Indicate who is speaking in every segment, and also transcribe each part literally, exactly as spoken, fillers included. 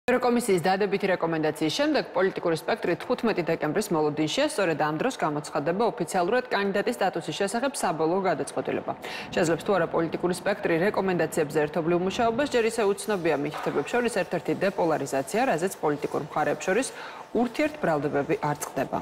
Speaker 1: Ევროკომისიის დადებითი რეკომენდაციის შემდეგ პოლიტიკური სპექტრი თხუთმეტი დეკემბრის მოლოდინშია, სწორედ ამ დროს გამოცხადდება ოფიციალურად კანდიდატის სტატუსის შესახებ საბოლოო გადაწყვეტილება. Შეძლებს თუ არა პოლიტიკური სპექტრი რეკომენდაციებზე ერთობლივ მუშაობას, ჯერ ისე უცნობია მითითებებს შორის ერთ-ერთი დეპოლარიზაცია, რაზეც პოლიტიკურ მხარეებს შორის ურთიერთბრალდებები არ წყდება.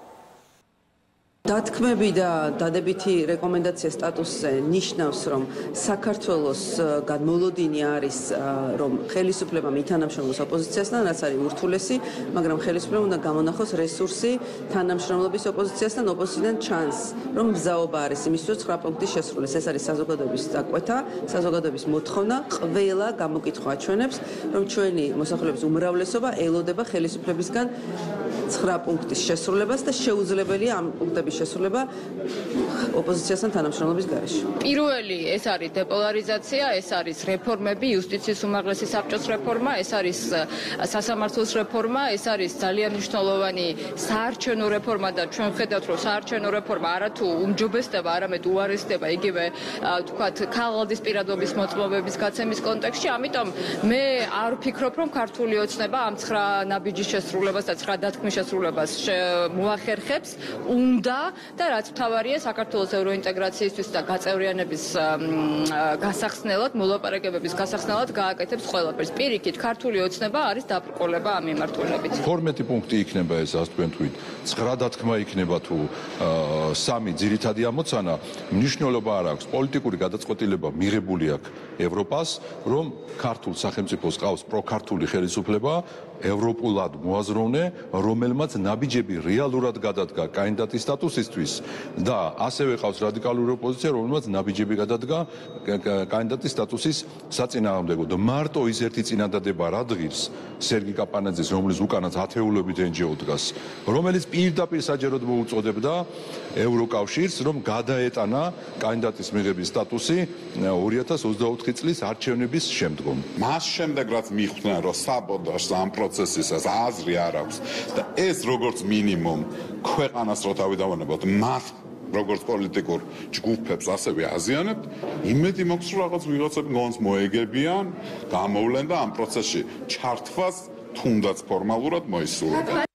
Speaker 2: დათქმები და დადებითი რეკომენდაცია სტატუსზე ნიშნავს, რომ საქართველოს მოლოდინი არის, რომ ხელისუფლებამ ითანამშრომლოს ოპოზიციასთან, რაც არის ურთულესი, მაგრამ ხელისუფლებამ უნდა გამონახოს რესურსი თანამშრომლობის ოპოზიციასთან, ოპოზიციიდან ჩანს, რომ მზაობა არის იმისთვის, ცხრა პუნქტის შესრულეს. ეს არის საზოგადოების წაკვეთა, საზოგადოების მოთხოვნა, ყველა გამოკითხვა აჩვენებს, რომ ჩვენი მოსახლეობის უმრავლესობა ელოდება ხელისუფლებისგან ცხრა პუნქტის შესრულებას და შეუძლებელია ამ პუნქტების შესრულება ოპოზიციასთან თანამშრომლობის გარეშე.
Speaker 3: პირველი ეს არის დეპოლარიზაცია, ეს არის რეფორმები, იუსტიციის უმაღლესი საბჭოს რეფორმა, ეს არის სასამართლოს რეფორმა, ეს არის ძალიან მნიშვნელოვანი საარჩევნო რეფორმა და ჩვენ ხედავთ, რომ საარჩევნო რეფორმა არათუ უმჯობესდება, არამედ უარესდება იგივე თქვათ ქაღალდის პირადობის მოწმობების გაცემის კონტექსტში, ამიტომ მე არ ვფიქრობ, რომ ქართული ოცნება ამ ცხრა ნაბიჯის შესრულებას და ცხრა დათქმის შესრულებას მოახერხებს. უნდა და რაც მთავარია საქართველოს ევროინტეგრაციისთვის და გაწევრიანების გასახსნელად, მოლაპარაკებების გასახსნელად გააკეთებს ყველაფერს. პირიქით, ქართული ოცნება არის დაბრკოლება ამ მიმართულებით.
Speaker 4: თორმეტი პუნქტი იქნება ეს, ასე თქვენ თქვით. ცხრა დათქმა იქნება თუ სამი ძირითადი ამოცანა, მნიშვნელობა არ აქვს. პოლიტიკური გადაწყვეტილება მიღებული აქვს ევროპას, რომ ქართულ სახელმწიფოს ყავს პროქართული ხელისუფლება, ევროპულად მოაზროვნე, რომელმაც ნაბიჯები რეალურად გადადგა კანდიდატის სტატუსისთვის და ასევე ყავს რადიკალური ოპოზიცია, რომელმაც ნაბიჯები გადადგა კანდიდატის სტატუსის საწინააღმდეგოდ. მარტო ის ერთი წინადადება რა დღის სერგი კაპანაძის, რომლის უკანაც ათეულობით ენჯიო დგას, რომელიც პირდაპირ საჯაროდ მოუწოდებდა ევროკავშირს, რომ გადაეტანა კანდიდატის მიღების სტატუსი ორი ათას ოცდაოთხი წლის არჩევნების შემდგომ.
Speaker 5: მას შემდეგ რაც მიხვდნენ, რომ საბოდაშს ამ პროცესისას აზრი არ აქვს და ეს როგორც მინიმუმ ქვეყანას რო თავი დავანებოთ, მას როგორც პოლიტიკურ ჯგუფებს ასევე აზიანებთ, იმედი მაქვს, რომ რაღაც ვიღაცები გონს მოეგებიან, გამოვლენ და ამ პროცესში ჩართვას თუნდაც ფორმალურად მოისურვებენ.